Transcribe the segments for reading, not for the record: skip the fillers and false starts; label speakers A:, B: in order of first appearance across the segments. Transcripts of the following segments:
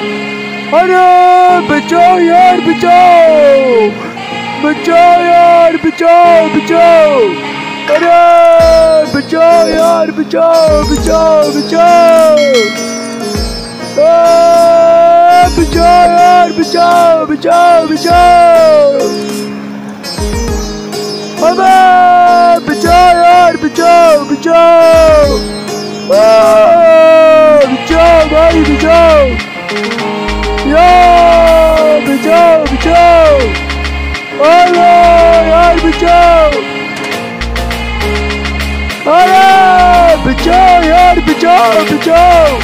A: अरे बचाओ यार, बचाओ बचाओ यार, बचाओ बचाओ। अरे बचाओ यार, बचाओ बचाओ बचाओ। बचाओ यार, बचाओ बचाओ बचाओ। अबे बचाओ यार, बचाओ बचाओ। बचाओ भाई, बचाओ यार, बचाओ बचाओ। अरे यार बचाओ, अरे बचाओ यार, बचाओ बचाओ।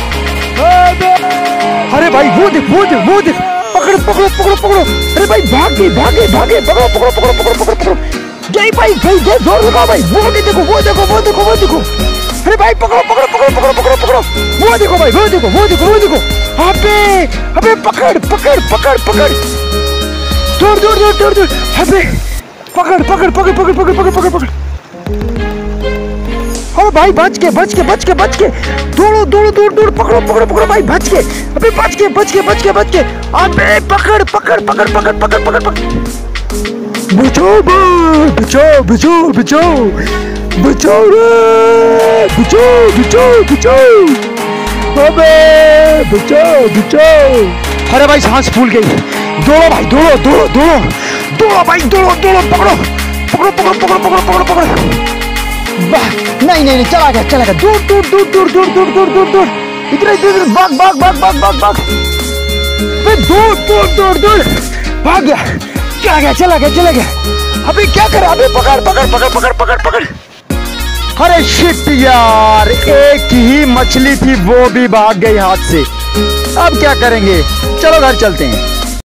B: अरे भाई वो देख, वो देख, पकड़ो पकड़ो पकड़ो पकड़ो। अरे भाई भागे भागे भागे, पकड़ो पकड़ो पकड़ो पकड़ो पकड़ो पकड़ो। जय भाई, जय जोर लगाओ भाई। वो देखो वो देखो वो देखो वो देखो। अरे भाई पकड़ो पकड़ो पकड़ो पकड़ो पकड़ो पकड़ो। वो देखो भाई, वो देखो वो देखो वो देखो। अबे अबे पकड़ पकड़ पकड़ पकड़, दूर दूर दूर दूर दूर। अबे पकड़ पकड़ पकड़ पकड़ पकड़ पकड़ पकड़ पकड़। अरे भाई बच के बच के बच के बच के, दौड़ो दौड़ो दूर दूर, पकड़ो पकड़ो पकड़ो भाई, बच के। अबे बच के बच के बच के बच के। अबे पकड़ पकड़ पकड़ पकड़ पकड़ पकड़ पकड़। बचाओ भाई, बचाओ बचाओ बचाओ बचाओ रे, बचाओ बचाओ बचाओ। अबे बचाओ बचाओ। अरे भाई सांस फूल गई। दौड़ो भाई, दौड़ो दौड़ो दौड़ो दौड़ो भाई, दौड़ो दौड़ो, पकड़ो पकड़ो पकड़ो पकड़ो पकड़ो पकड़ो पकड़ो। नहीं नहीं नहीं, चला गया चला गया, दूर दूर दूर दूर दूर दूर दूर दूर दूर। इधर इधर भाग भाग भाग भाग भाग भाग। दूर दूर दूर दूर भाग गया, चला गया चला गया चला गया। अभी क्या करें, अभी पकड़ पकड़ पकड़ पकड़ पकड़ पकड़। अरे शिट यार, एक ही मछली थी, वो भी भाग गई हाथ से। अब क्या करेंगे, चलो घर चलते हैं।